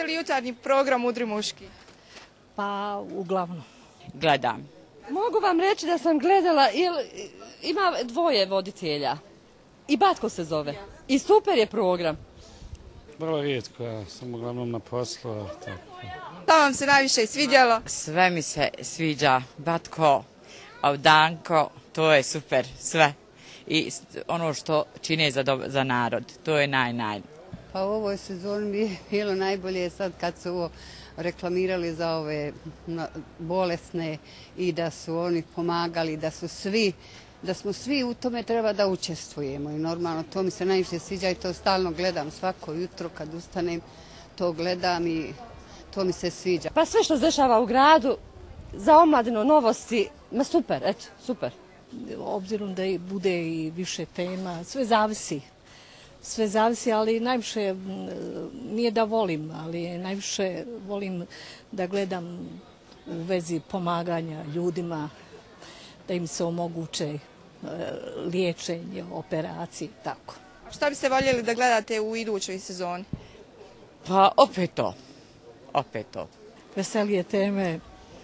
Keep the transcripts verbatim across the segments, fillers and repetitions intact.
Gledate li jutarnji program Udri muški? Pa, uglavnom. Gledam. Mogu vam reći da sam gledala, jel, ima dvoje voditelja. I Batko se zove. I super je program. Vrlo rijetko, ja sam uglavnom na poslu. Šta vam se najviše svidjelo? Sve mi se sviđa. Batko, Danko, to je super, sve. I ono što čine za, do, za narod, to je naj, naj. Pa u ovoj sezoni mi je bilo najbolje sad kad su ovo reklamirali za ove bolesne i da su oni pomagali, da su svi, da smo svi u tome treba da učestvujemo i normalno to mi se najviše sviđa i to stalno gledam svako jutro kad ustanem, to gledam i to mi se sviđa. Pa sve što se dešava u gradu, za omladinu, novosti, ma super, eto, super. Obzirom da bude i više tema, sve zavisi. Sve zavisi, ali najviše, nije da volim, ali najviše volim da gledam u vezi pomaganja ljudima, da im se omoguće liječenje, operacije i tako. Šta biste voljeli da gledate u idućoj sezoni? Pa opet to, opet to. Veselije teme,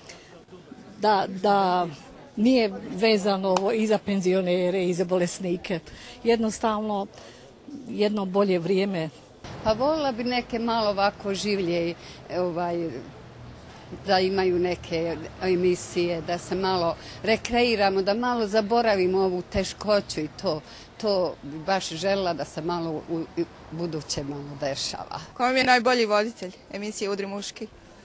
da, da nije vezano i za penzionere i za bolesnike. Jednostavno, jedno bolje vrijeme. Pa volila bi neke malo ovako življe, ovaj, da imaju neke emisije, da se malo rekreiramo, da malo zaboravimo ovu teškoću i to. To bi baš željela da se malo u buduće malo dešava. Ko vam je najbolji voditelj emisije Udri muški?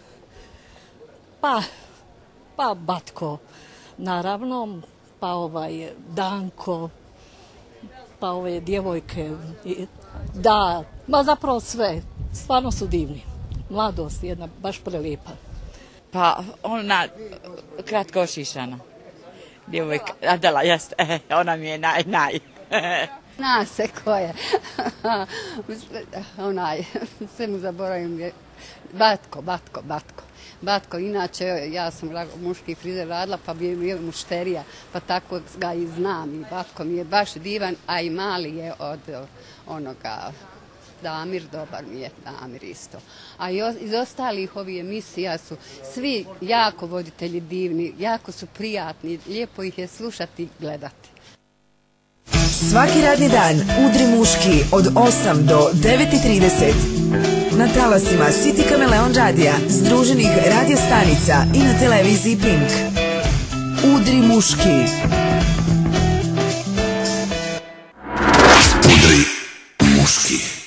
Pa, pa Batko, naravno, pa ovaj Danko, pa ove djevojke, da, ma zapravo sve, stvarno su divni. Mladost jedna baš prelijepa. Pa ona kratko ošišana djevojka, Adela, jeste, ona mi je naj, naj. Zna se ko je. Onaj, sve mu zaboravim. Batko, Batko, Batko. Batko, inače ja sam muški frizer radila pa bi bio mušterija, pa tako ga i znam. I Batko mi je baš divan, a i mali je od onoga Damir, dobar mi je Damir isto. A iz ostalih ovih emisija su svi jako voditelji divni, jako su prijatni, lijepo ih je slušati i gledati. Svaki radni dan Udri muški od osam do devet i trideset na talasima City Kameleon radija, združenih radio stanica i na televiziji Pink. Udri muški. Udri muški.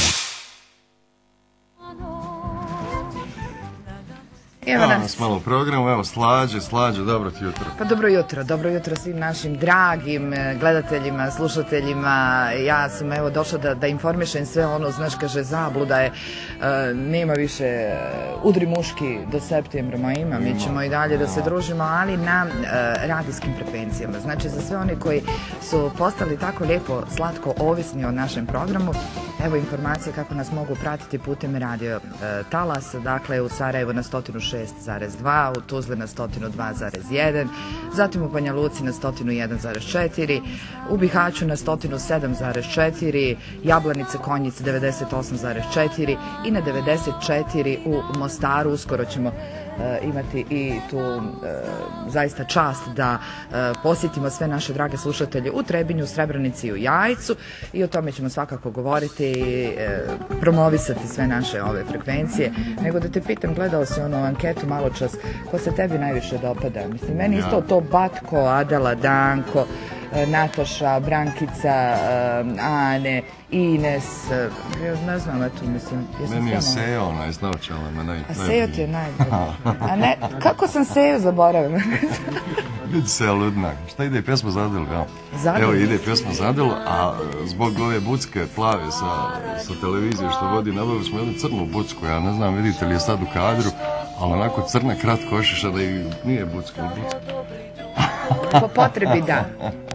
Evo nas. nas malo u programu, evo Slađe, Slađe, dobro ti jutro. Pa dobro jutro, dobro jutro svim našim dragim gledateljima, slušateljima. Ja sam evo došla da, da informišem sve ono, znaš, kaže zabluda je, uh, nema više uh, Udri muški do septembra, ma ima, mi ćemo i dalje da se družimo, ali na uh, radijskim frekvencijama. Znači za sve oni koji su postali tako lijepo, slatko ovisni o našem programu, evo informacije kako nas mogu pratiti putem radio uh, Talas, dakle u Sarajevu na sto šest zarez dva, u Tuzli na sto dva zarez jedan, zatim u Banja Luci na sto jedan zarez četiri, u Bihaću na sto sedam zarez četiri, Jablanice, Konjic devedeset osam zarez četiri i na devedeset četiri u Mostaru. Uskoro ćemo Uh, imati i tu uh, zaista čast da uh, posjetimo sve naše drage slušatelje u Trebinju, u Srebrenici i u Jajcu i o tome ćemo svakako govoriti i uh, promovisati sve naše ove frekvencije. Nego da te pitam, gledao si onu anketu malo čas, ko se tebi najviše dopada? Mislim, meni ja. Isto to Batko, Adela, Danko, Nataša, Brankica, Ane, Ines, ne znam, eto, mislim... Meni je Sejo onaj s naočalama naj... A Sejo ti je najbolji. A ne, kako sam Sejo zaboravila? Vidi se ludnak. Šta ide pjesma Zadelu, ja? Zadelu? Evo ide pjesma Zadelu, a zbog ove bucke plave sa, sa televizije što vodi, nabavili smo jednu crnu bucku, ja ne znam, vidite li je sad u kadru, ali onako crna kratko ošiša da i nije bucka. Po potrebi da.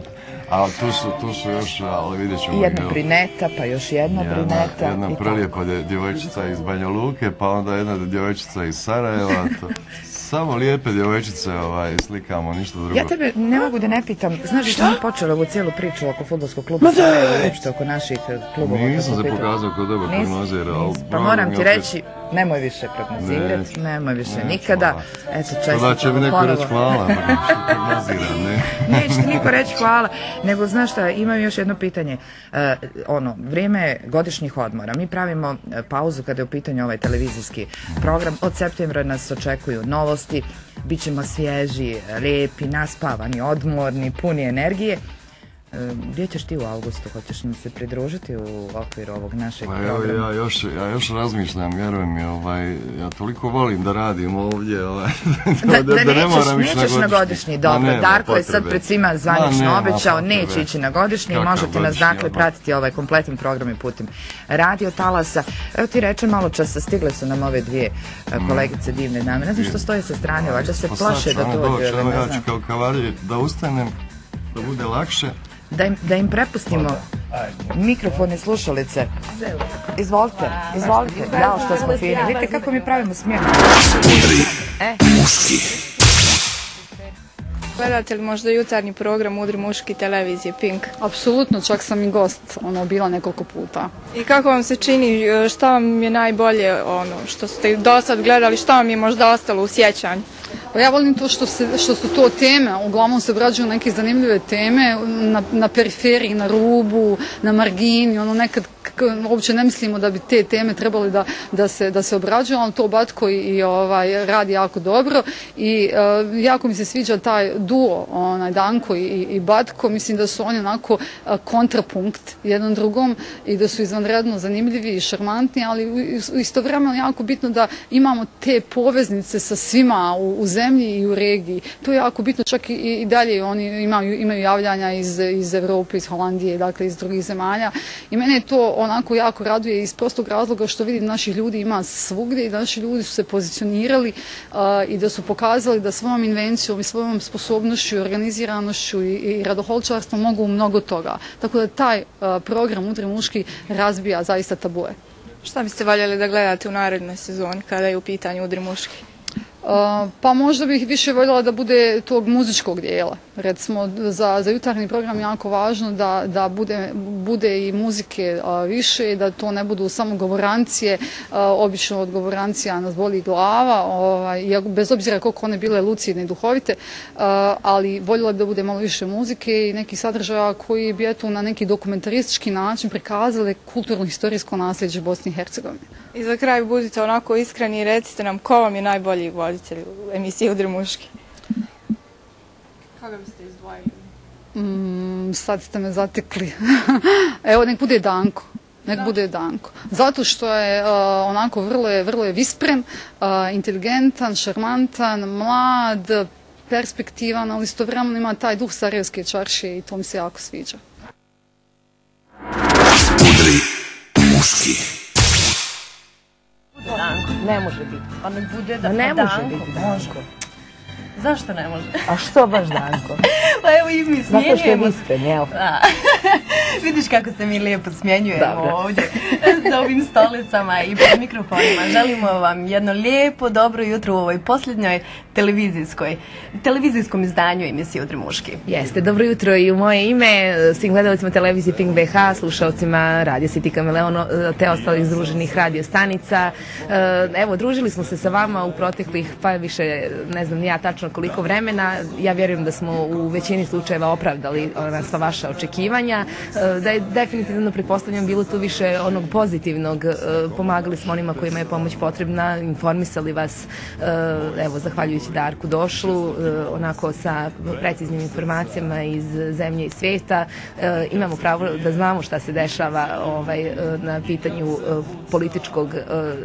A tu su, tu su još, ali vidjet ćemo. Jedna brineta, pa još jedna, jedna brineta. Jedna prelijepa djevojčica iz Banja Luke, pa onda jedna djevojčica iz Sarajeva. To. Samo lijepe djevojčice ovaj, slikamo, ništa drugo. Ja tebe ne mogu da ne pitam, znaš što mi počeli ovu cijelu priču oko fudbalskog kluba Sarajevo, uopšte oko naših klubova? Nisam se pokazao kao dobar prognozer, ali... Pa moram ti reći, nemoj više prognozirati, nemoj više nikada. Eto, često da će mi neko reći hvala, prognoziram, ne? Neće ti niko reći hvala, nego znaš šta, imam još jedno pitanje. Ono, vrijeme godišnjih odmora, mi pravimo pauzu kada je u pitanju ovaj televizijski program. Od septembra nas očekuju novosti, bit ćemo svježi, lijepi, naspavani, odmorni, puni energije. Gdje ćeš ti u augustu? Hoćeš nam se pridružiti u okviru ovog našeg programa? Ja još, ja još razmišljam, vjerujem mi, ovaj, ja toliko volim da radim ovdje, ovaj, da, da, da ne moram ići na godišnji. Na godišnji. Dobro, Darko je sad pred svima zvanično obećao, neće ići na godišnji i možete nas dakle pratiti ovaj kompletan program i putem Radio Talasa. Evo ti reče malo časa, stigle su nam ove dvije kolegice divne dame. Ne znam što stoje sa strane, da se plaše da dođu. Ja ću kao kavaljer da ustanem, da bude lakše. Da im, da im prepustimo mikrofon i slušalice. Izvolite, izvolite. Jao što smo fini. Vidite kako mi pravimo smijeh. E. Gledate li možda jutarnji program Udri muški televizije Pink? Apsolutno, čak sam i gost, ono, bila nekoliko puta. I kako vam se čini, šta vam je najbolje, ono, što ste do sad gledali, šta vam je možda ostalo u sjećanju? Pa ja volim to što, se, što su to teme, uglavnom se obrađuju neke zanimljive teme, na, na periferiji, na rubu, na margini, ono nekad uopće ne mislimo da bi te teme trebali da, da, se, da se obrađuju, ali to Batko i, i ovaj, radi jako dobro i uh, jako mi se sviđa taj duo, onaj Danko i, i Batko, mislim da su oni onako uh, kontrapunkt jednom drugom i da su izvanredno zanimljivi i šarmantni, ali istovremeno jako bitno da imamo te poveznice sa svima u, u zemlji i u regiji. To je jako bitno, čak i, i dalje oni imaju, imaju javljanja iz, iz Europe, iz Holandije, dakle iz drugih zemalja i mene je to onako jako raduje iz prostog razloga što vidim naših ljudi ima svugdje i da naši ljudi su se pozicionirali uh, i da su pokazali da svojom invencijom i svojom sposobnošću, organiziranošću i, i radoholčarstvom mogu mnogo toga. Tako da taj uh, program Udri muški razbija zaista tabue. Šta biste voljeli da gledate u narednoj sezoni kada je u pitanju Udri muški? Uh, pa možda bih više voljela da bude tog muzičkog dijela. Recimo za, za jutarnji program je jako važno da, da bude, bude i muzike uh, više i da to ne budu samo govorancije, uh, obično od govorancija nas boli glava, ovaj, bez obzira koliko one bile lucidne i duhovite, uh, ali voljela bi da bude malo više muzike i nekih sadržaja koji bi eto na neki dokumentaristički način prikazali kulturno-historijsko nasljeđe Bosne i Hercegovine. I za kraj budite onako iskreni i recite nam ko vam je najbolji voditelj u emisiji Udri muški? Koga biste izdvojili? Mm, sad ste me zatekli. Evo, nek bude Danko. Nek da. bude Danko. Zato što je uh, onako vrlo je, vrlo je vispren, uh, inteligentan, šarmantan, mlad, perspektivan, ali istovremeno ima taj duh sarajevske čaršije i to mi se jako sviđa. Udri muški. Danko. Ne može biti. Pa nek bude da ne Danko. može biti Danko. Zašto ne može? A što baš Danko? Pa evo i mi smjenjujemo. Zato što je vispren, jel? Vidiš kako se mi lijepo smjenjujemo Dobre. ovdje za ovim stolicama i pred mikrofonima. Želimo vam jedno lijepo, dobro jutro u ovoj posljednjoj televizijskoj, televizijskom izdanju emisije Udri muški. Jeste, dobro jutro i u moje ime, svim gledalcima televizije Pink B H, slušalcima Radio City Kameleon, te ostalih združenih radio stanica. Evo, družili smo se sa vama u proteklih, pa više, ne znam ja tačno koliko vremena. Ja vjerujem da smo u većini slučajeva opravdali ona sva vaša očekivanja. Da je definitivno, pretpostavljam, bilo tu više onog pozitivnog. Pomagali smo onima kojima je pomoć potrebna, informisali vas, evo, zahvaljujući Darku Došlu, onako sa preciznim informacijama iz zemlje i svijeta. Imamo pravo da znamo šta se dešava ovaj, na pitanju političkog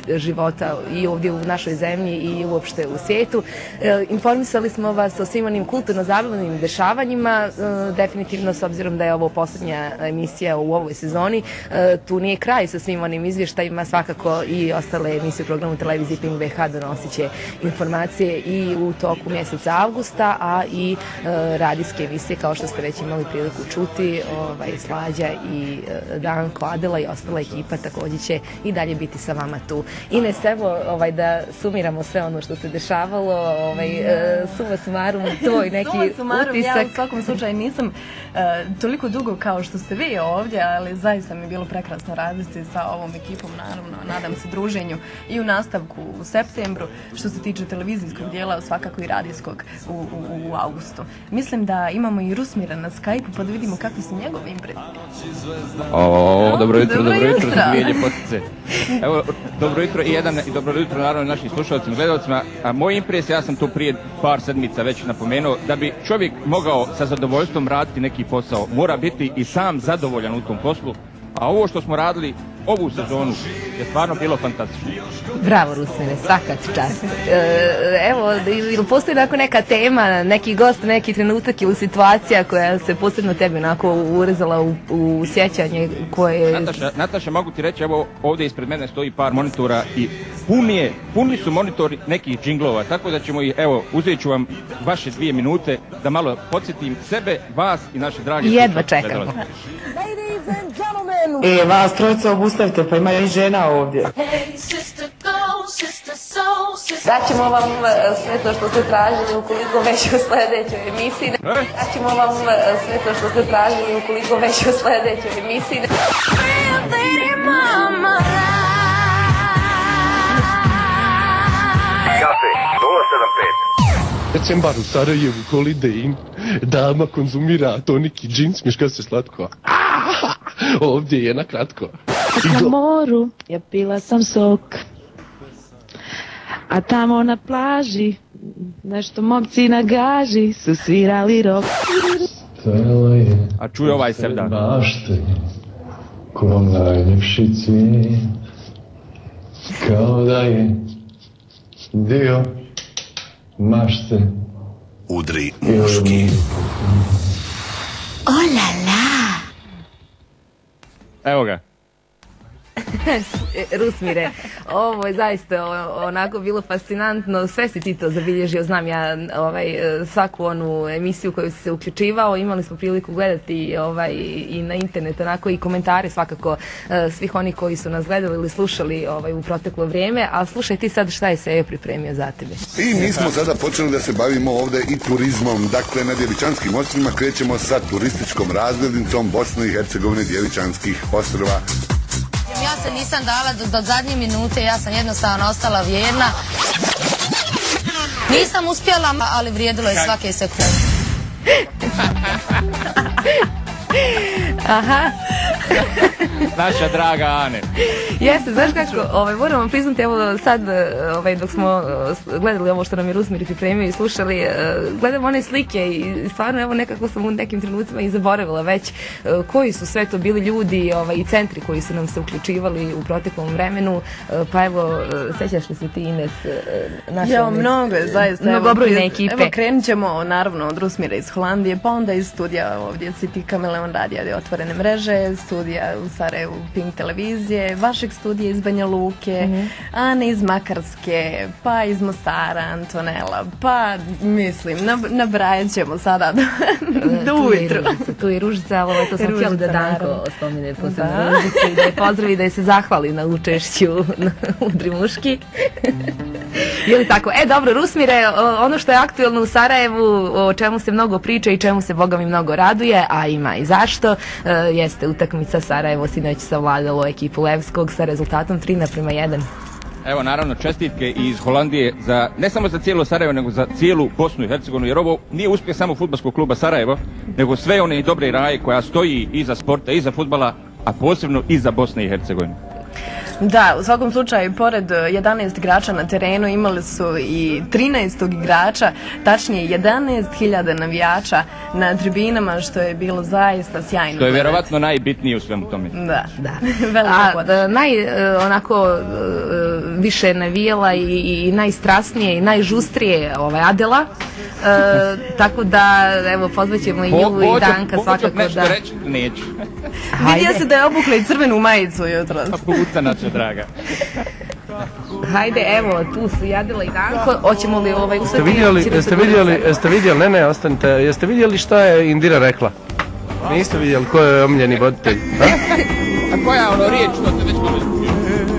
života i ovdje u našoj zemlji i uopšte u svijetu. Informisali smo vas o svim onim kulturno-zabavnim dešavanjima, definitivno s obzirom da je ovo posljednja emisija u ovoj sezoni. Tu nije kraj sa svim onim izvještajima, svakako i ostale emisije u programu televizije Pink B H donosit će informacije i u toku mjeseca avgusta, a i radijske emisije kao što ste već imali priliku čuti, ovaj, Slađa i Danko, Adela i ostala ekipa također će i dalje biti sa vama tu. Ines, evo ovaj, da sumiramo sve ono što se dešavalo, ovaj, suma sumarum, tvoj neki suma sumarum, utisak. Ja u svakom slučaju nisam uh, toliko dugo kao što ste vi ovdje, ali zaista mi je bilo prekrasno raditi sa ovom ekipom, naravno, nadam se druženju i u nastavku u septembru, što se tiče televizijskog dijela, svakako i radijskog u, u, u augustu. Mislim da imamo i Rusmira na Skype-u, pa da vidimo kakvi su njegove impresije. O, dobro jutro, dobro jutro, za dvije ljepotice. Evo, dobro jutro i jedan, i dobro jutro naravno našim slušalcima, gledalcima. A moj impresija, ja sam to prije par sedmica već napomenuo, da bi čovjek mogao sa zadovoljstvom raditi neki posao, mora biti i sam zadovoljan u tom poslu. A ovo što smo radili ovu sezonu je stvarno bilo fantastično. Bravo, Rusmire, svaka ti čast. E, evo, ili postoji onako neka tema, neki gost, neki trenutak ili situacija koja se posebno tebi onako urezala u, u sjećanje koje... Nataša, Nataša, mogu ti reći, evo ovdje ispred mene stoji par monitora i pun je, puni su monitori nekih džinglova, tako da ćemo i, evo, uzet ću vam vaše dvije minute da malo podsjetim sebe, vas i naše drage... Jedva čekamo. E, vas trojica obustavite, pa ima i žena ovdje. Daćemo vam sve to što ste tražili ukoliko već u sljedećoj emisiji. Daćemo vam sve to što ste tražili ukoliko već u sljedećoj emisiji. Kafe nula sedam pet. Decembar u Sarajevu, Holiday Inn, dama konzumira toniki džin, smješka se slatko. Ovdje je na kratko. Na moru ja pila sam sok, a tamo na plaži nešto momci na gaži su svirali rok. A čuj ovaj sevdan. Bašte, ko najljepši cvijet, kao da je dio mašte. Udri muški. Olala! Evo ga. Rusmire, ovo je zaista onako bilo fascinantno, sve si ti to zabilježio, znam ja ovaj, svaku onu emisiju koju si se uključivao, imali smo priliku gledati ovaj, i na internetu, onako i komentare svakako svih onih koji su nas gledali ili slušali ovaj, u proteklo vrijeme, a slušaj ti sad šta je se pripremio za tebe. I mi smo sada počeli da se bavimo ovdje i turizmom, dakle na Djevičanskim ostrvima krećemo sa turističkom razglednicom Bosne i Hercegovine Djevičanskih ostrva. Ja se nisam dala do, do zadnje minute, ja sam jednostavno ostala vjerna. Nisam uspjela, ali vrijedilo je svake sekunde. Aha. Naša draga Ane. Jeste, znaš kako, ovaj, moram vam priznati, evo sad, ovaj, dok smo gledali ovo što nam je Rusmir pripremio i slušali, gledam one slike i stvarno, evo, nekako sam u nekim trenucima i zaboravila već koji su sve to bili ljudi ovaj, i centri koji su nam se uključivali u proteklom vremenu, pa evo, sećaš li se ti, Ines, naše... Ja, mnogo je, zaista. Mnogo brojne ekipe. Evo, krenut ćemo, naravno, od Rusmira iz Holandije, pa onda iz studija ovdje City Kameleon radija otvorene mreže, studija u Sarajevu Pink televizije, vašeg studija iz Banja Luke, mm-hmm. Ane iz Makarske, pa iz Mostara, Antonela, pa mislim, nabrajat ćemo sada do, do ujutru. Tu je Ružica, ali to smo htjeli da Danko spomine posebno Ružici, da je pozdravi, da je se zahvali na učešću u Udri muški. Je li tako? E, dobro, Rusmire, ono što je aktuelno u Sarajevu, o čemu se mnogo priča i čemu se Boga mi mnogo raduje, a ima i zašto, jeste utakmica Sarajevo sinoć savladalo ekipu Levskog sa rezultatom tri naprema jedan. Evo, naravno, čestitke iz Holandije za, ne samo za cijelo Sarajevo, nego za cijelu Bosnu i Hercegovinu, jer ovo nije uspjeh samo fudbalskog kluba Sarajevo, nego sve one dobre raje koja stoji iza sporta, iza fudbala, a posebno iza Bosne i Hercegovine. Da, u svakom slučaju, pored jedanaest igrača na terenu, imali su i trinaestog igrača, tačnije jedanaest hiljada navijača na tribinama, što je bilo zaista sjajno. Što je vjerovatno najbitnije u svemu tome. Da, da. Veliko A, naj, onako, više navijela i, i najstrasnije i najžustrije ovaj, Adela. E, tako da, evo, pozvaćemo i nju i Danka svakako da... reći, neću. Vidio se da je obukla i crvenu majicu jutros. Puca naša draga. Hajde, evo, tu su i Adela i Danko. Hoćemo li ovaj Jeste vidjeli, jeste vidjeli, jeste vidjeli, ne, ne, ostanite, jeste vidjeli šta je Indira rekla? Niste vidjeli ko je omiljeni voditelj? A koja ono riječ, to se već malo izgubio?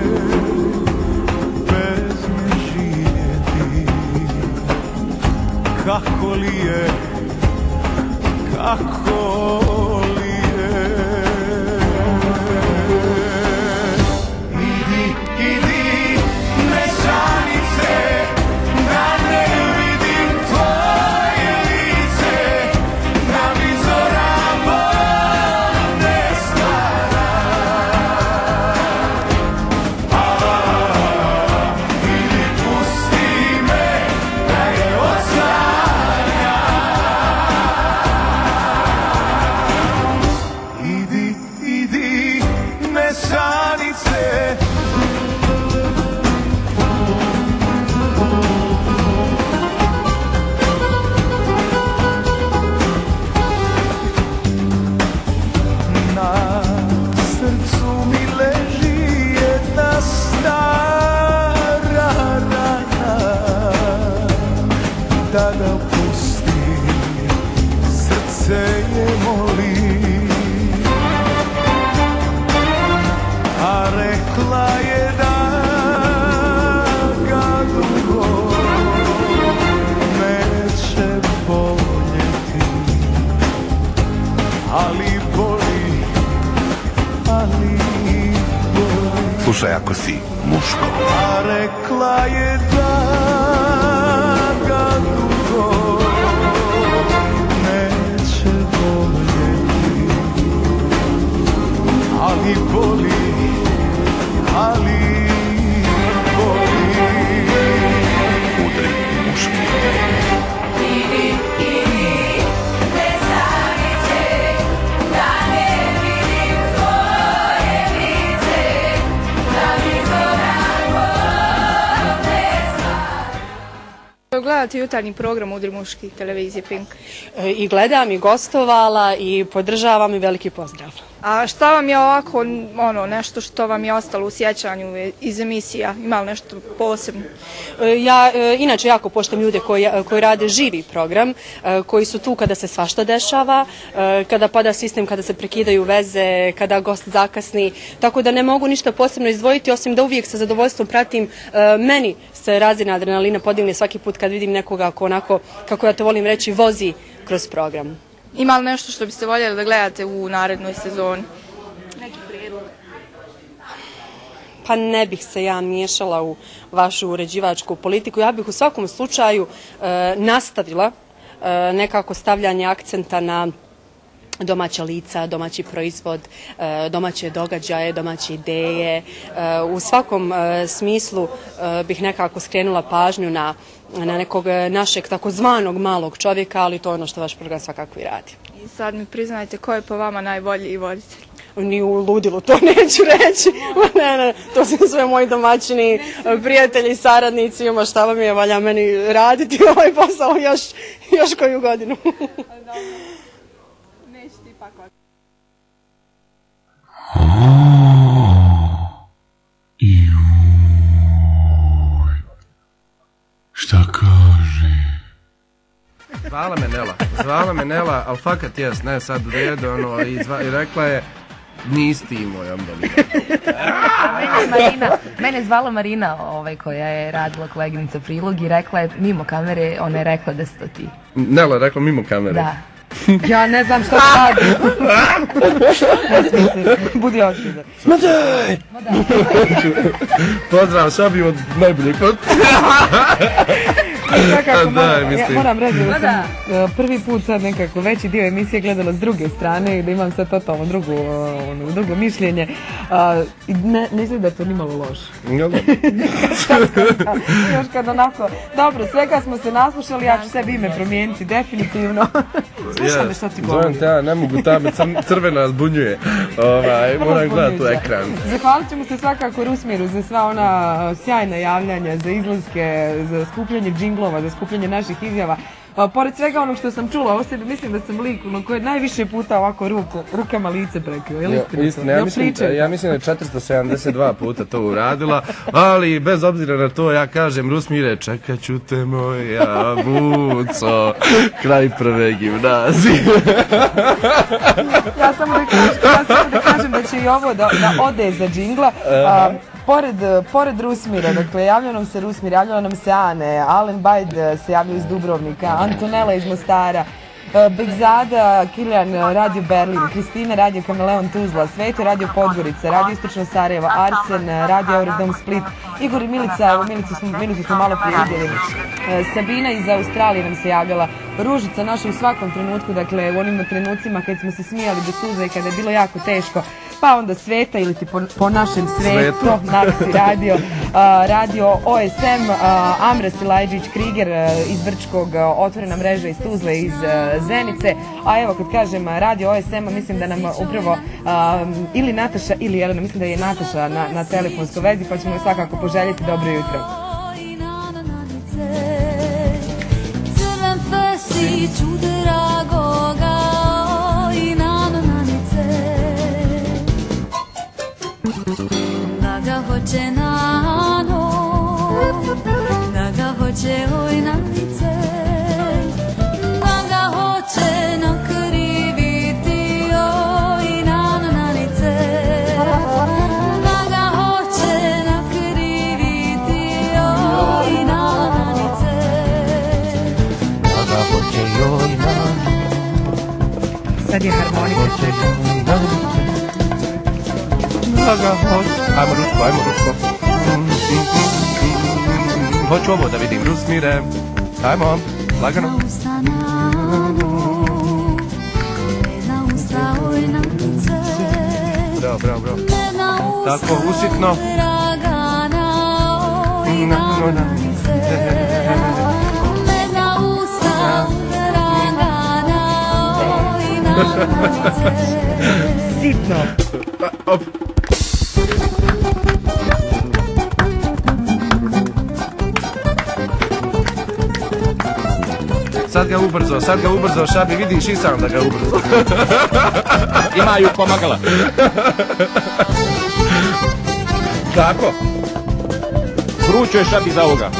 Kako li je, kako li je. Idi, idi, mešanice, da ne vidim tvoje lice, da mi zora bolne stvara. Idi, pusti me, da je odsanja. Idi, idi, mešanice. Na srcu mi leži jedna stara rana, da ga pusti, srce je moli. A rekla je da ga dugo neće boljeti, ali boli, ali boli. Slušaj, ako si muško. A rekla je da ga dugo neće boljeti, ali boli, ali boli. Udri muški. Idi, idi, mešanice, da ne vidim tvoje lice, da mi zora bolne stvara. Gledate jutarnji program Udri muški, televizije Pink. I gledam i gostovala i podržavam i veliki pozdrav. A šta vam je ovako, ono, nešto što vam je ostalo u sjećanju iz emisija? Ima li nešto posebno? Ja e, inače jako poštujem ljude koji, koji rade živi program, e, koji su tu kada se svašta dešava, e, kada pada sistem, kada se prekidaju veze, kada gost zakasni, tako da ne mogu ništa posebno izdvojiti, osim da uvijek sa zadovoljstvom pratim. E, meni se razina adrenalina podigne svaki put kad vidim nekoga ko onako, kako ja to volim reći, vozi kroz program. Ima li nešto što biste voljeli da gledate u narednoj sezoni? Neki prijedlog? Pa ne bih se ja miješala u vašu uređivačku politiku. Ja bih u svakom slučaju e, nastavila e, nekako stavljanje akcenta na domaća lica, domaći proizvod, e, domaće događaje, domaće ideje. E, u svakom e, smislu e, bih nekako skrenula pažnju na na nekog našeg takozvanog malog čovjeka, ali to je ono što vaš program svakako i radi. I sad mi priznajte, ko je po vama najbolji voditelj? Ni u ludilu, to neću reći. Ne, ne, to su sve moji domaćini, prijatelji, saradnici, ima šta vam je, valja meni raditi ovaj posao još, još koju godinu. Neću ti ipak ovdje. Šta kaže? Zvala me Nela, zvala me Nela, ali fakat jes, ne sad u redu, ono, i, zva, i rekla je, nisi ti moj omdani. Marina, mene je zvala Marina, ovaj, koja je radila koleginica prilog i rekla je, mimo kamere, ona je rekla da si to ti. Nela je rekla mimo kamere? Da. Ja ne znam što radi. Ne smisli, budi ozbiljan. Matej! Pozdrav, šabim od najboljeg. Svakako Da, moram, ja mislim. moram reći da Ma sam uh, prvi put sad nekako veći dio emisije gledala s druge strane i da imam sad totalno drugo, uh, ono, drugo mišljenje. Uh, i ne, ne izgleda da je to nimalo loše. Jel da? Još kad onako, dobro, svega smo se naslušali, ja ću sebi ime promijeniti, definitivno. Slušaj me šta ti Zovem govorim. te, ja ne mogu, ta me crn- crvena zbunjuje. Ovaj, moram gledati u ekran. Zahvalit ćemo se svakako Rusmiru za sva ona uh, sjajna javljanja, za izlaske, za skupljanje džinglova, za skupljanje naših izjava. Uh, pored svega onog što sam čula o sebi, mislim da sam lik ono, koji je najviše puta ovako ruku, rukama lice prekrio. Je li istina to? Istina, ja Jel mislim, pričaju? ja mislim da je četiristo sedamdeset dva puta to uradila, ali bez obzira na to ja kažem Rusmire, čekat ću te moja buco, kraj prve gimnazije. Ja samo da kažem, ja samo da kažem da će i ovo da, da ode za džingla. A, pored, pored Rusmira, dakle, javljao nam se Rusmir, javljao nam se Ane, Alen Bajd se javljao iz Dubrovnika, Antonela iz Mostara, Begzada, Kilijan, Radio Berlin, Kristina, Radio Kameleon Tuzla, Sveto, Radio Podgorica, Radio Istočno Sarajevo, Arsen, Radio Eurodom Split, Igor i Milica, evo Milicu smo, Milicu smo malo prije vidjeli, Sabina iz Australije nam se javljala, Ružica naša u svakom trenutku, dakle u onim trenucima kad smo se smijali do suza i kada je bilo jako teško, pa onda Sveta ili ti po, po našem Sveto, Naksi Radio, a, Radio O S M, a, Amra Silajđić, Kriger a, iz Brčkog, a, Otvorena mreža iz Tuzle, iz a, Zenice, a evo kad kažem a, Radio O S M, mislim da nam upravo a, ili Nataša ili Jelena, mislim da je Nataša na, na telefonskoj vezi, pa ćemo joj svakako poželjeti dobro jutro. 나가 호체 나노 나가 호체 오이 나니체 나가 호체 너 그리비티 오이 나노 나니체 나가 호체 너 그리비티 오이 나노 나니체 나가 호체 오이 나노 Sad je harmonika. Naga hoće. Ajmo Rusko, ajmo Rusko. Hoću ovo da vidim, Rusmire. Ajmo, lagano. Bravo, bravo, bravo. Tako, usitno. Sitno. Op. Sad ga ubrzo, sad ga ubrzo, Šabi, vidiš i sam da ga ubrzo. Imaju pomagala. Kako? Vrućo je Šabi za ovoga.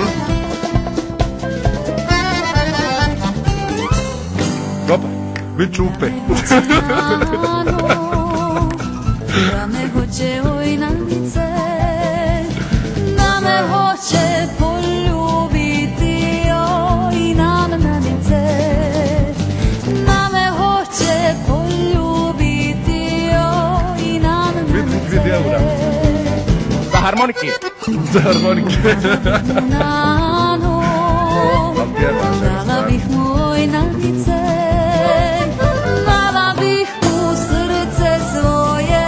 Opa, bit čupe. Da me hoće ojnanice, da me hoće poljubiti ojnanice, da me hoće poljubiti ojnanice. Vidi eura. Za harmonike. Za harmonike. Nano, dala bih mu ojnanice, dala bih mu srce svoje.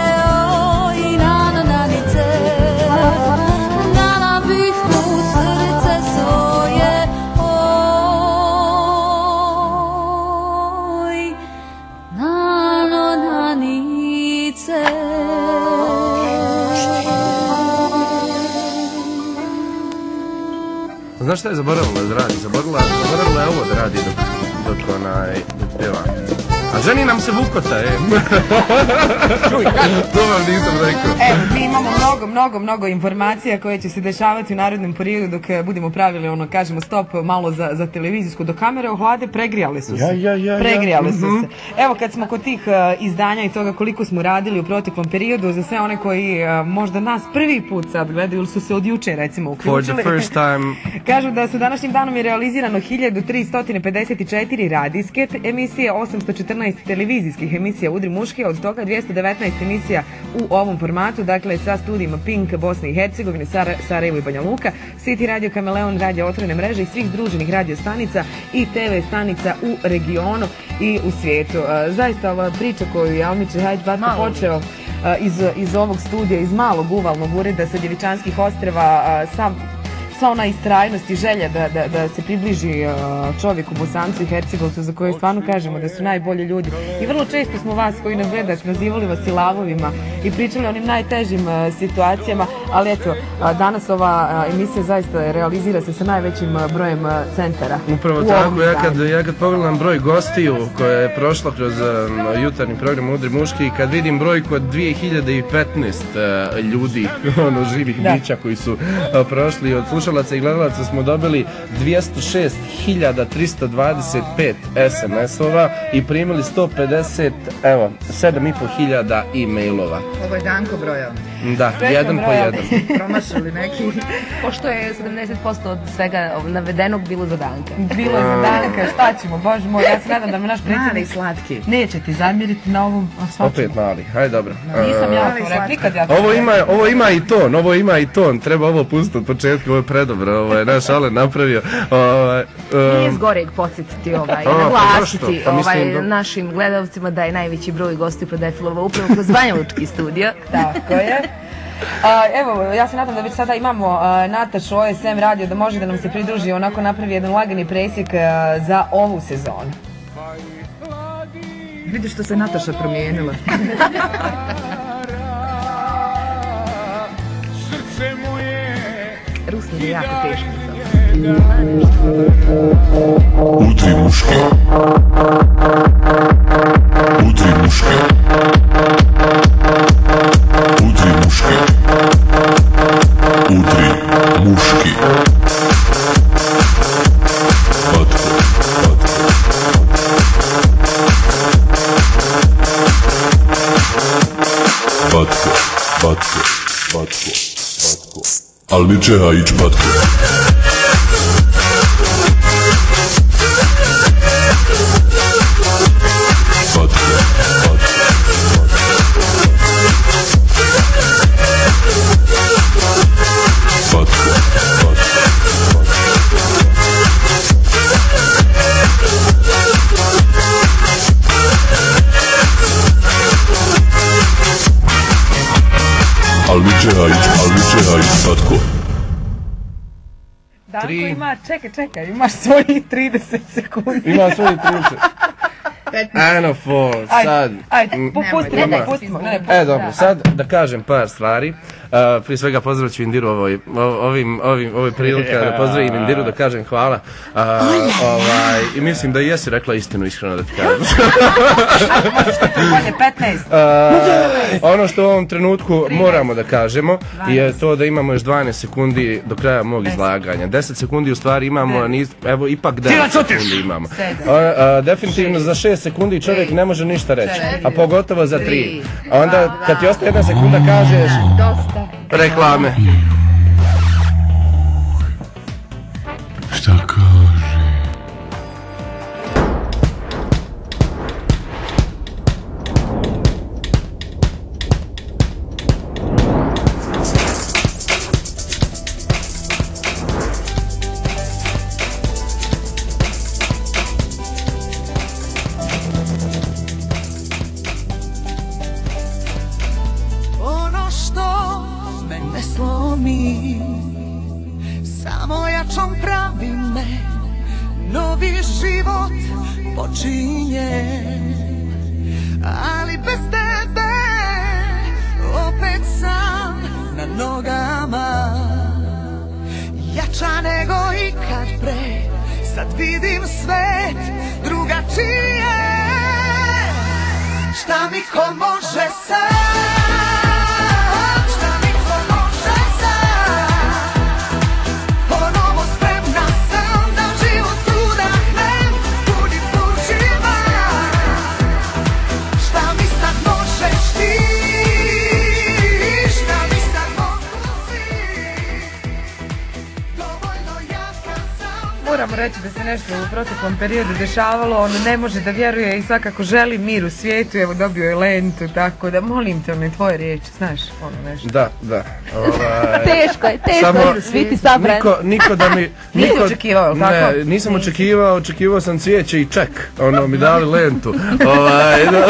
Znaš šta je zaboravila da radi? Zaboravila, zaboravila je ovo da radi dok, dok onaj, dok pjeva. A ženi nam se vukota, e. To vam nisam rekao. Evo, mi imamo mnogo, mnogo, mnogo informacija koje će se dešavati u narednom periodu dok budemo pravili, ono, kažemo, stop malo za, za televizijsku. Do kamere ohlade, pregrijale su se. Ja, ja, ja, ja. Pregrijale su Mhm. se. Evo, kad smo kod tih uh, izdanja i toga koliko smo radili u proteklom periodu, za sve one koji uh, možda nas prvi put sad gledaju ili su se od juče, recimo, For uključili. the first time. Kažu da su današnjim danom je realizirano hiljadu tristo pedeset četiri radijske emisije, osamsto četrnaest četrnaest televizijskih emisija Udri muški, od toga dvjesto devetnaest emisija u ovom formatu, dakle sa studijima Pink, Bosne i Hercegovine, Sarajevo i Banja Luka, City Radio, Kameleon, Radio Otvorene mreže i svih druženih radio stanica i te ve stanica u regionu i u svijetu. Zaista ova priča koju je Almiće Hajć Batko počeo iz, iz ovog studija, iz malog uvalnog ureda sa Djevičanskih ostrva, sa sva ona istrajnost i želja da, da, da se približi čovjeku, Bosancu i Hercegovcu, za koje stvarno kažemo da su najbolji ljudi. I vrlo često smo vas koji nas gledate nazivali vas i lavovima i pričali o onim najtežim situacijama, ali eto, danas ova emisija zaista realizira se sa najvećim brojem centara. Upravo tako, ja kad, ja kad pogledam broj gostiju koja je prošla kroz jutarnji program Udri muški i kad vidim brojku od dvije hiljade petnaest ljudi, ono, živih bića koji su prošli od slušalaca i gledalaca, smo dobili dvjesto šest hiljada tristo dvadeset pet es em es-ova i primili sto pedeset, evo, sedam i po hiljada e-mailova. Ovo je Danko brojao. Da, jedan po jedan. Promašali neki. Pošto je sedamdeset posto od svega navedenog bilo za Danka. Bilo je za Danka, šta ćemo, bože moj, ja se nadam da me naš predsjednik slatki neće ti zamjeriti na ovom. Opet mali, hajde dobro. Nisam ja to rekla, nikad ja to ovo ima, ovo ima i ton, ovo ima i ton, treba ovo pustiti od početka, ovo je predobro, ovo je naš Alen napravio. Nije zgoreg podsjetiti ovaj, naglasiti ovaj, našim gledalcima da je najveći broj gostiju Prodefilova upravo kroz Banjalučki studio. Tako je. A, evo, ja se nadam da već sada imamo a, Natašu O S M radio da može da nam se pridruži, onako napravi jedan lagani presjek a, za ovu sezonu. Vidiš što se Nataša promijenila. Rusni je jako teško. Udri muški. Udri muški. Udri muški. Udri muški. Batko, batko. Batko, batko, batko, batko. Almiće Hajć Batko. Almiće Hajć, Almiće Hajć Batko. Danko ima, čekaj, čekaj, imaš svojih trideset sekundi. Ima svojih trideset. Ano for, sad. Ajde, pustimo, ne, pustimo. E, dobro, sad da kažem par stvari. Uh, prije svega pozdravit ću Indiru ovoj, ovim, ovim, ovoj prilika da pozdravim Indiru, da kažem hvala. Uh, ovaj, I mislim da i jesi rekla istinu, iskreno da ti kažem. petnaest. Uh, ono što u ovom trenutku moramo da kažemo je to da imamo još dvanaest sekundi do kraja mog izlaganja. deset sekundi u stvari imamo, niz, evo ipak devet sekundi imamo. Uh, uh, definitivno za šest sekundi čovjek ne može ništa reći, a pogotovo za tri. A onda kad ti ostaje jedna sekunda kažeš reklame. Šta kaže? Ono što me ne slomi, samo jačom pravi me, novi život počinje, ali bez tebe opet sam na nogama, jača nego ikad pre, sad vidim svet drugačije, šta mi ko može sad. Moramo reći da se nešto u proteklom periodu dešavalo, on ne može da vjeruje i svakako želi mir u svijetu, evo dobio je lentu, tako da molim te one tvoje riječi, znaš, ono nešto. Da, da. Ovaj, Teško je, teško samo je za sviti sabran. Niko, niko da mi... Nisi niko- očekivao, ne, tako? nisam očekivao, očekivao sam cvijeće i ček, ono, mi dali lentu. Ovaj, da.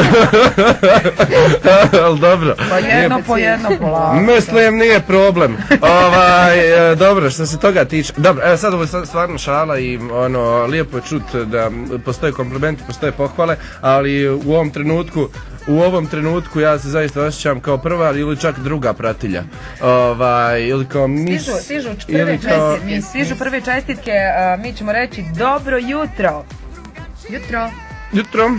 Ali dobro. Pa jedno po jedno polako. Mislim, nije problem. Ovaj, e, dobro, što se toga tiče. Dobro, evo sad ovo je stvarno šala i ono, lijepo je čut da postoje komplimenti, postoje pohvale, ali u ovom trenutku U ovom trenutku ja se zaista osjećam kao prva ili čak druga pratilja. Ovaj, ili kao mis... Stižu, stižu prve kao... čestitke, stižu prve čestitke, a, mi ćemo reći dobro jutro. Jutro. Jutro.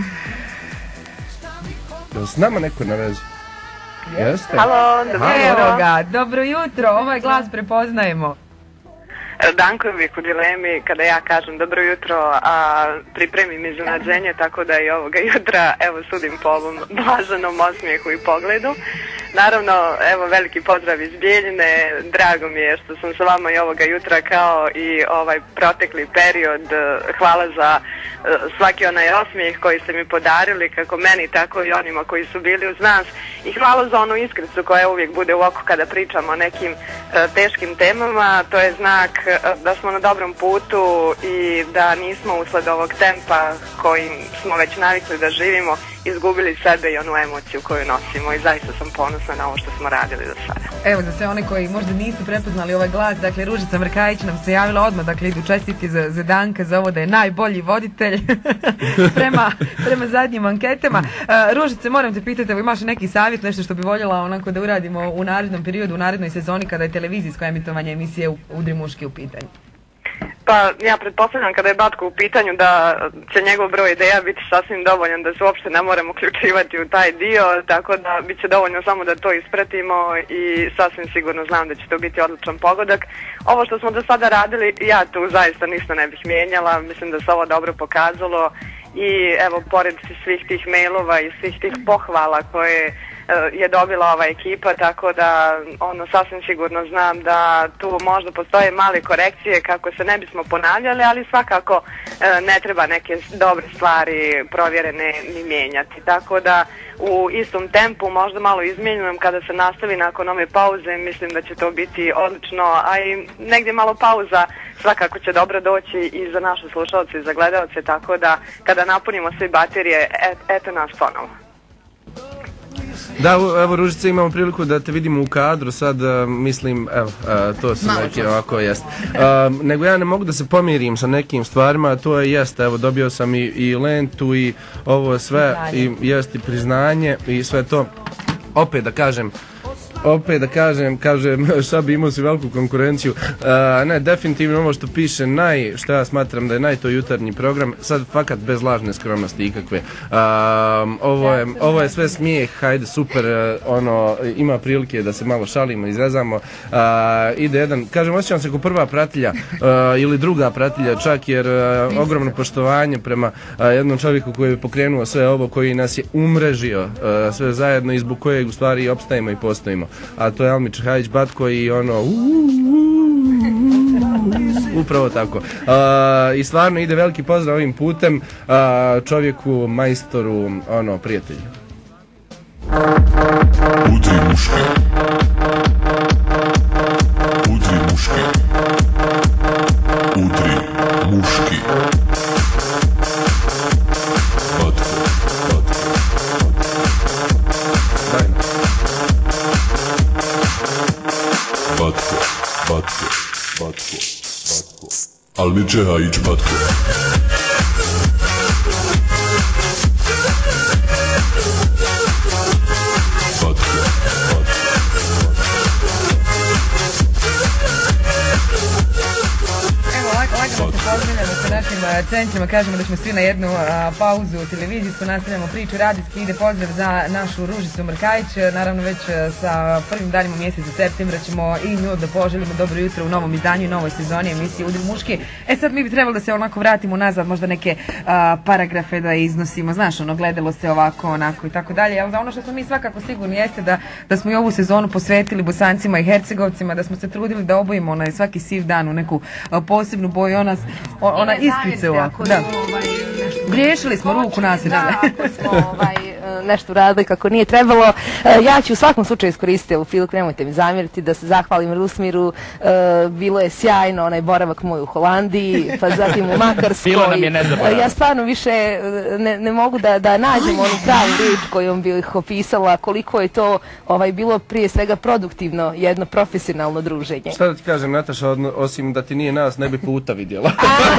Jel s nama neko na vezi? Jeste? Halo, dobro Halo. Evo ga, dobro jutro, ovaj glas prepoznajemo. Danko je uvijek u dilemi kada ja kažem dobro jutro, a pripremim iznenađenje, tako da i ovoga jutra, evo, sudim po ovom blaženom osmijehu i pogledu. Naravno, evo, veliki pozdrav iz Bijeljine, drago mi je što sam sa vama i ovoga jutra kao i ovaj protekli period. Hvala za svaki onaj osmijeh koji ste mi podarili, kako meni, tako i onima koji su bili uz nas. I hvala za onu iskricu koja uvijek bude u oku kada pričamo o nekim teškim temama. To je znak da smo na dobrom putu i da nismo usled ovog tempa kojim smo već navikli da živimo izgubili sebe i onu emociju koju nosimo i zaista sam ponosna na ovo što smo radili do sada. Evo, za sve one koji možda nisu prepoznali ovaj glas, dakle Ružica Mrkajić nam se javila odmah, dakle idu čestitke za, za Danka, za ovo da je najbolji voditelj prema, prema zadnjim anketama. Uh, Ružice, moram te pitati, evo imaš neki savjet, nešto što bi voljela onako da uradimo u narednom periodu, u narednoj sezoni kada je televizijsko emitovanje emisije Udri muški u pitanju? Pa ja pretpostavljam kada je Batko u pitanju da će njegov broj ideja biti sasvim dovoljan da se uopšte ne moramo uključivati u taj dio, tako da bit će dovoljno samo da to ispratimo i sasvim sigurno znam da će to biti odličan pogodak. Ovo što smo do sada radili, ja tu zaista ništa ne bih mijenjala, mislim da se ovo dobro pokazalo i evo, pored svih tih mailova i svih tih pohvala koje je dobila ova ekipa, tako da ono sasvim sigurno znam da tu možda postoje male korekcije kako se ne bismo ponavljali, ali svakako ne treba neke dobre stvari provjerene ni mijenjati, tako da u istom tempu možda malo izmijenjujem kada se nastavi nakon ove pauze, mislim da će to biti odlično, a i negdje malo pauza svakako će dobro doći i za naše slušalce i za gledalce, tako da kada napunimo sve baterije, et, eto nas ponovo. Da, evo Ružice, imamo priliku da te vidimo u kadru, sad uh, mislim, evo, uh, to su Malo neki čas. ovako jest. Uh, nego ja ne mogu da se pomirim sa nekim stvarima, to je jest, evo, dobio sam i, i lentu i ovo sve, i jest i priznanje i sve to. Opet da kažem, opet da kažem, kažem, Šabi, imao si veliku konkurenciju. Uh, ne, definitivno ovo što piše naj, što ja smatram da je naj to jutarnji program, sad fakat bez lažne skromnosti ikakve. Uh, ovo, je, ovo je sve smijeh, hajde, super, uh, ono, ima prilike da se malo šalimo, izrezamo. Uh, ide jedan, kažem, osjećam se kao prva pratilja uh, ili druga pratilja čak, jer uh, ogromno poštovanje prema uh, jednom čovjeku koji je pokrenuo sve ovo, koji nas je umrežio uh, sve zajedno i zbog kojeg u stvari i opstajemo i postojimo. A to je Almi Čehajić Batko i ono upravo tako. Uh, I stvarno ide veliki pozdrav ovim putem uh, čovjeku, majstoru, ono, prijatelju. Udri muški. Udri muški. Udri muški. Batko, Batko, Batko, Batko, Batko, Batko. Almi Čehajić Batko. Batko, Evo, lagano se pozdravljamo sa našim centrima, kažemo da smo svi na jednu a, pauzu televizijsku, nastavljamo priču radijski, ide pozdrav za našu Ružicu Mrkajić, naravno već sa prvim danima mjeseca septembra ćemo i nju da poželimo dobro jutro u novom izdanju i novoj sezoni emisije Udri muški. E sad mi bi trebalo da se onako vratimo nazad, možda neke a, paragrafe da iznosimo, znaš, ono, gledalo se ovako, onako i tako dalje, ali ono što smo mi svakako sigurni jeste da, da smo i ovu sezonu posvetili Bosancima i Hercegovcima, da smo se trudili da obojimo onaj svaki siv dan u neku a, posebnu boju, ona, ona iskrice ovako. Da. Griješili smo ruku nas. Da, ako smo ovaj, nešto radili kako nije trebalo. Ja ću u svakom slučaju iskoristiti ovu priliku, nemojte mi zamjeriti, da se zahvalim Rusmiru. Bilo je sjajno onaj boravak moj u Holandiji, pa zatim u Makarskoj. Bilo nam je nezaboravno. Ja stvarno više ne, ne mogu da, da nađem onu pravu riječ kojom bi ih opisala, koliko je to ovaj, bilo prije svega produktivno, jedno profesionalno druženje. Šta da ti kažem, Nataša, osim da ti nije nas, ne bi puta vidjela.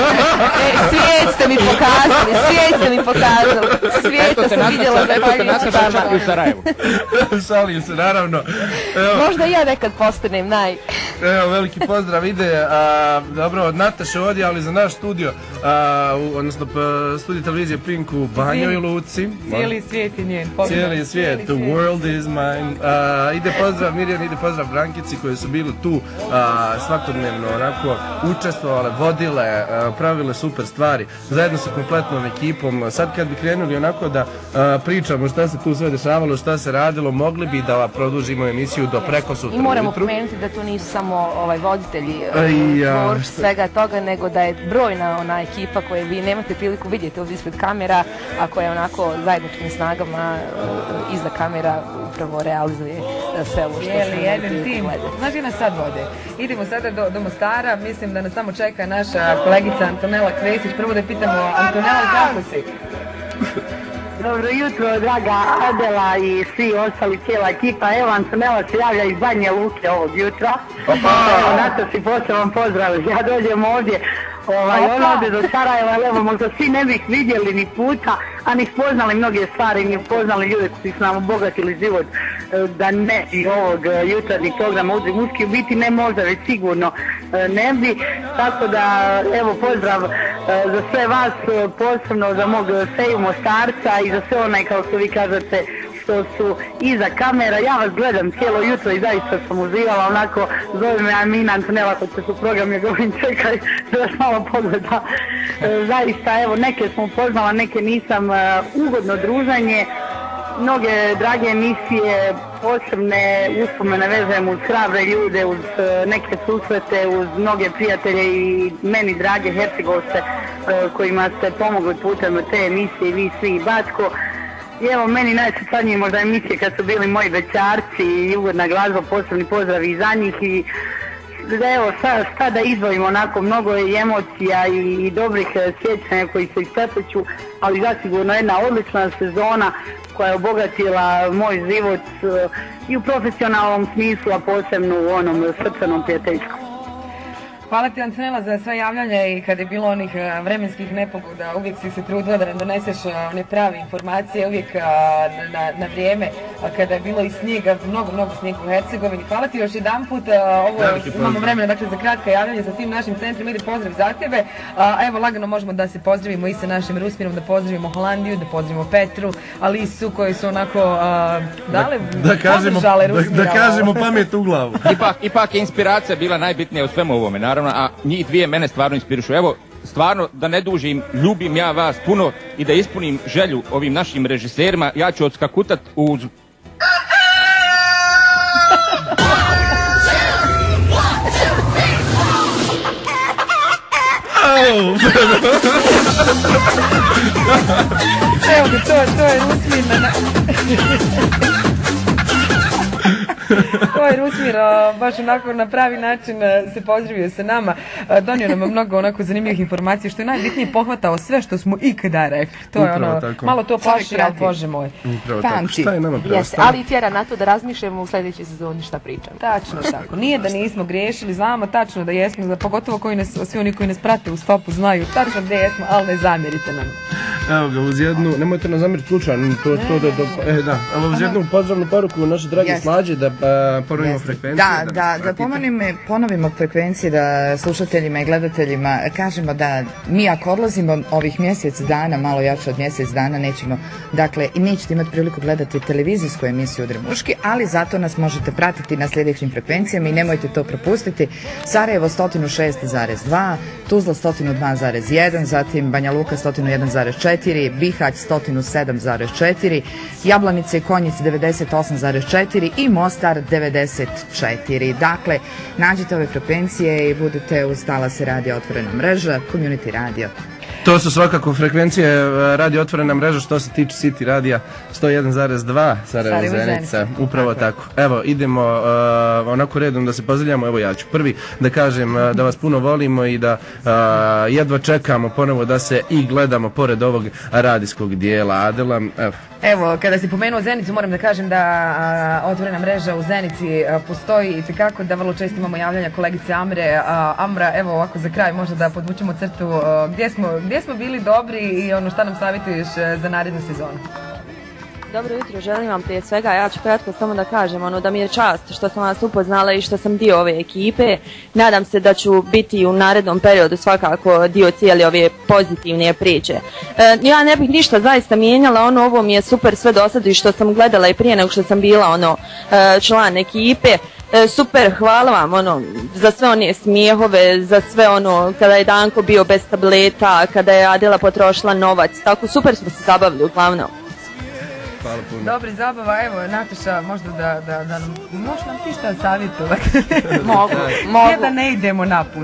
E, svijet ste mi pokazali, svijet ste mi pokazali. Svijeta sam vidjela zahvaljujući vama. U Sarajevu. Šalim se, naravno. Evo. Možda i ja nekad postanem naj... Evo, veliki pozdrav ide, a, dobro, od Nataše ovdje, ali za naš studio, a, u, odnosno pa, studio televizije Pink u Banjoj Luci. Cijeli svijet je njen. Cijeli svijet, the world is mine. A, ide pozdrav Mirjani, ide pozdrav Brankici koji su bili tu a, svakodnevno onako učestvovale, vodile, a, pravile super stvari, zajedno sa kompletnom ekipom. Sad kad bi krenuli onako da a, pričamo šta se tu sve dešavalo, šta se radilo, mogli bi da produžimo emisiju do preko sutra. I moramo pomenuti da to nisu samo ovaj, voditelji ja, tvorč, svega toga, nego da je brojna ona ekipa koje vi nemate priliku vidjeti ovdje ispred kamera, a koja je onako zajedničkim snagama uh, iza kamera upravo realizuje uh, sve ovo što smo jedan tim. Znaš gdje nas sad vode? Idemo sada do, do Mostara, mislim da nas tamo čeka naša kolegica Antonela Kresić. Prvo da pitamo, Antonela, kako si? Dobro jutro, draga Adela i svi ostali, cijela ekipa. Evo, Antonela se javlja iz Banje Luke ovog jutra. Evo, na to si poseban pozdrav. Ja dođem ovdje, ovaj, ona ode do Sarajeva, evo, možda svi ne bih vidjeli ni puta, a ni spoznali mnoge stvari, ni spoznali ljude koji su nam obogatili život, da ne i ovog jutarnjeg programa Udri muški, u biti ne možda, već sigurno ne bi. Tako da, evo, pozdrav za sve vas, posebno za mog Seju Mostarca i za sve onaj, kao što vi kažete, što su iza kamera. Ja vas gledam cijelo jutro i zaista sam uživala, onako zove me Amina Antonela kod se su program, ja govorim čekaj da vas malo pogleda. Zaista, evo, neke smo upoznala, neke nisam. Ugodno druženje, mnoge drage emisije, posebne uspomene vezujem uz hrabre ljude, uz neke susrete, uz mnoge prijatelje i meni drage Hercegovce kojima ste pomogli putem te emisije, vi svi i Batko. I evo, meni najsjećanije možda emisije kad su bili moji Bećarci i ugodna glazba, posebni pozdrav i za njih. I evo, sad, sad da izdvojimo onako mnogo i emocija i, i dobrih sjećanja koji se isplepeću, ali zasigurno jedna odlična sezona koja je obogatila moj život i u profesionalnom smislu, a posebno u onom srčanom prijateljskom. Hvala ti, Antonela, za sve javljanje i kad je bilo onih vremenskih nepogoda, uvijek si se trudila da nam doneseš one prave informacije, uvijek na, na vrijeme, kada je bilo i snijega, mnogo, mnogo snijega u Hercegovini. Hvala ti još jedan put, ovo imamo vremena dakle, za kratka javljanje sa svim našim centrima, ide pozdrav za tebe. A, evo, lagano možemo da se pozdravimo i sa našim Rusmirom, da pozdravimo Holandiju, da pozdravimo Petru, Alisu, koji su onako a, dale, da, da kažemo, podržale Rusmira. Da, da kažemo pamet u glavu. Ipak, ipak je inspiracija bila najbitnija u svemu ovome, naravno. A njih dvije mene stvarno inspirišu. Evo, stvarno, da ne dužim, ljubim ja vas puno i da ispunim želju ovim našim režiserima, ja ću odskakutat uz... Evo ga, to, to je Rusmir. To je Rusmir, baš onako na pravi način se pozdravio sa nama, donio nam mnogo onako zanimljivih informacija, što je najbitnije, pohvatao sve što smo ikada rekli. To je ono, malo to plaši, ali Bože moj. Pamti, ali tjera na to da razmišljamo u sljedećoj sezoni šta pričam. Tačno tako, nije da nismo griješili, znamo tačno da jesmo, pogotovo koji nas, svi oni koji nas prate u stopu znaju tačno gdje jesmo, ali ne zamjerite nam. Evo ga, uz jednu, nemojte nas zamjeriti slučajno, to, to da, da, e, da, ali uz jednu pozdravnu poruku naše drage Slađe da a, ponovimo frekvencije. Da, da, da, da ponovimo, ponovimo frekvencije, da slušateljima i gledateljima kažemo da mi ako odlazimo ovih mjesec dana, malo jače od mjesec dana, nećemo, dakle, i nećete imati priliku gledati televizijsku emisiju Udri muški, ali zato nas možete pratiti na sljedećim frekvencijama i nemojte to propustiti. Sarajevo sto šest zarez dva, Tuzla sto dva zarez jedan, zatim Banja Luka sto jedan zarez četiri, Bihać sto sedam zarez četiri, Jablanica i Konjic devedeset osam zarez četiri i Mostar devedeset četiri. Dakle, nađite ove frekvencije i budete uz Talase radija Otvorena mreža, Community radio. To su svakako frekvencije radio Otvorena mreža što se tiče City radija sto jedan zarez dva Sarajevo Zenica. Upravo tako. Evo, idemo uh, onako redom da se pozdravljamo. Evo ja ću prvi da kažem uh, da vas puno volimo i da uh, jedva čekamo ponovo da se i gledamo pored ovog radijskog dijela. Adela, evo. Evo, kada si pomenuo Zenicu, moram da kažem da a, Otvorena mreža u Zenici a, postoji i tekako da vrlo često imamo javljanja kolegice Amre. A, Amra, evo ovako za kraj možda da podvučemo crtu a, gdje smo, gdje smo bili dobri i ono šta nam savjetuješ za narednu sezonu. Dobro jutro, želim vam prije svega, ja ću kratko samo da kažem ono, da mi je čast što sam vas upoznala i što sam dio ove ekipe. Nadam se da ću biti u narednom periodu svakako dio cijele ove pozitivne priče. E, ja ne bih ništa zaista mijenjala, ono, ovo mi je super sve do sada i što sam gledala i prije nego što sam bila ono, član ekipe. E, super, hvala vam ono, za sve one smijehove, za sve ono kada je Danko bio bez tableta, kada je Adela potrošila novac, tako super smo se zabavili uglavnom. Hvala puno. Dobri zabava, evo Nataša, možda da, da, da možeš nam ti šta savjetovati? Mogu, mogu. Ne da ne idemo na put.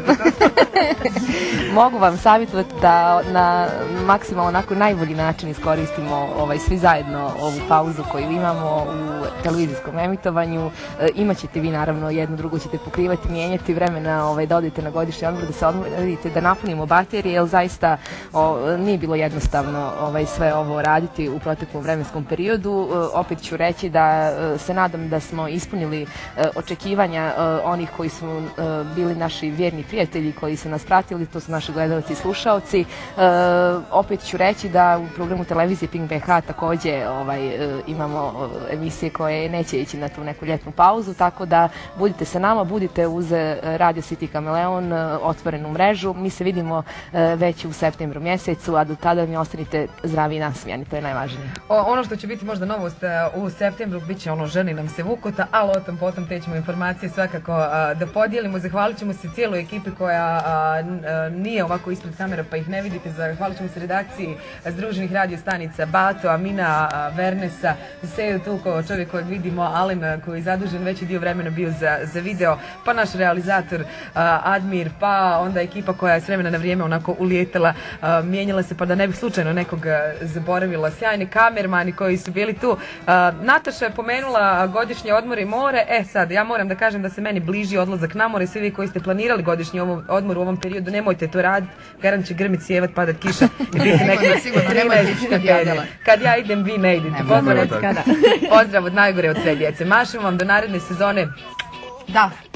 Mogu vam savjetovati da na maksimalno onako najbolji način iskoristimo ovaj, svi zajedno ovu pauzu koju imamo u televizijskom emitovanju. E, imat ćete vi naravno jednu drugu ćete pokrivati, mijenjati vremena ovaj, da odete na godišnji odmor, da se odmorite, da napunimo baterije, jer zaista o, nije bilo jednostavno ovaj, sve ovo raditi u proteklom vremenskom periodu. Opet ću reći da se nadam da smo ispunili očekivanja onih koji su bili naši vjerni prijatelji koji su nas pratili, to su naši gledalci i slušaoci. Opet ću reći da u programu televizije Pink B H također ovaj, imamo emisije koje neće ići na tu neku ljetnu pauzu, tako da budite sa nama, budite uz Radio City Kameleon, otvorenu mrežu. Mi se vidimo već u septembru mjesecu, a do tada mi ostanite zdravi i nasmijani, to je najvažnije. O, ono što će biti možda novost u septembru, bit će ono ženi nam se vukota, ali o tom potom te ćemo informacije svakako a, da podijelimo. Zahvalit ćemo se cijeloj ekipi koja a, a, nije ovako ispred kamera pa ih ne vidite. Zahvalit ćemo se redakciji Združenih radio stanica Bato, Amina, a, Vernesa, Seju tu ko čovjek kojeg vidimo, Alen koji je zadužen veći dio vremena bio za, za video, pa naš realizator a, Admir, pa onda ekipa koja je s vremena na vrijeme onako ulijetala, a, mijenjala se pa da ne bih slučajno nekog zaboravila, sjajni kamermani koji su bili tu. Uh, Nataša je pomenula godišnje odmore i more. E sad, ja moram da kažem da se meni bliži odlazak na more. Svi vi koji ste planirali godišnji odmor u ovom periodu, nemojte to raditi. Garant će grmit, sjevat, padat kiša i biti nekih trinaest stepeni. Kad ja idem, vi ne idete. Pozdrav od, pozdrav od najgore od sve djece. Mašem vam do naredne sezone. Da.